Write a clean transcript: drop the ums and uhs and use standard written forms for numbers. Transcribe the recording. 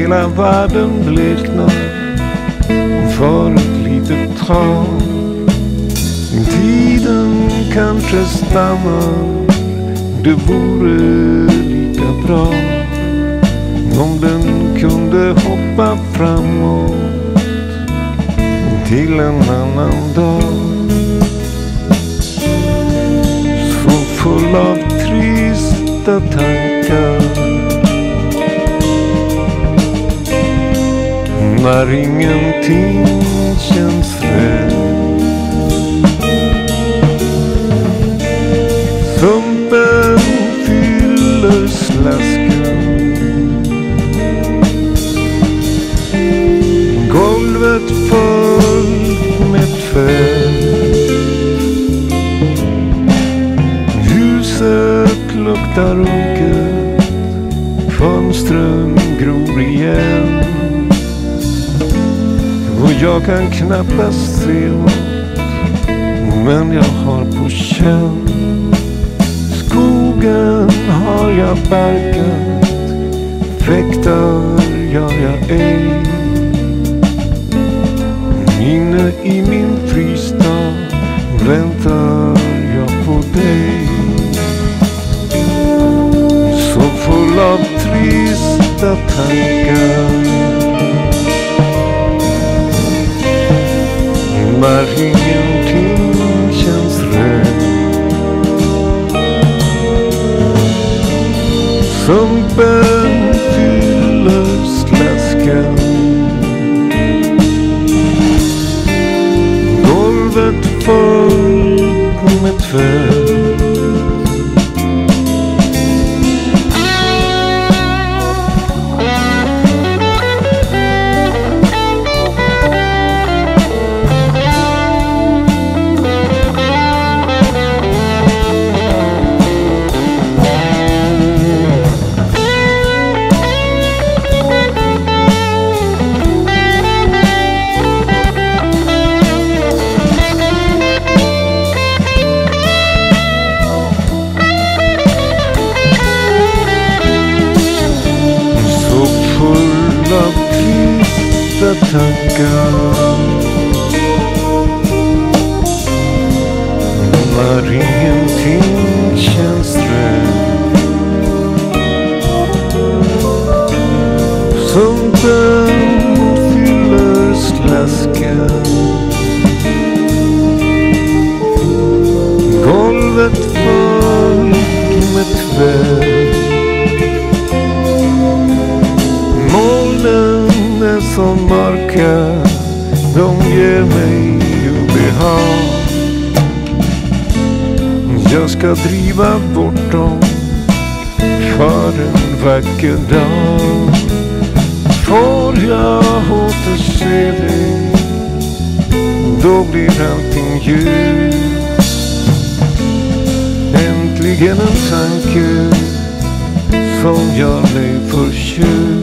hela världen bleknar för ett litet tag. Tiden kanske stannar, det vore lika bra om den kunde hoppa framåt till en annan dag. Så full av trista tankar, när ingenting känns rätt. Sumpen fyller slaskan, golvet fullt med tvätt. Huset luktar unket, fönstren gror igen. Och jag kan knappast se något, men jag har på känn. Skogen har jag barkat, fäktar gör jag ej. Inne i min fristad väntar jag på dig. Så full av trista tankar, när ingenting känns rätt. Sumpen fyller slaskan, golvet fullt med tvätt. Tankar, när ingenting känns rätt. Sumpen fyller slaskan, golvet fullt med tvätt. Molnen är som mörka, de ger mig obehag. Jag ska driva bort dem för en vacker dag. Får jag återse dig, då blir allting ljus. Äntligen en tanke som gör mig förtjust.